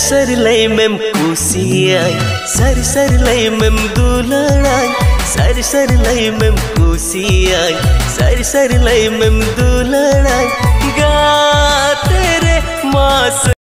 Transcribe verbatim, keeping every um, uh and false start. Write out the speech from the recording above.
सर लई मेम कुसियाई सर सर लई मेम दुलड़ाई सर सर लई मेम कुसियाई सर सर लई मेम दुलड़ाई गा तेरे मास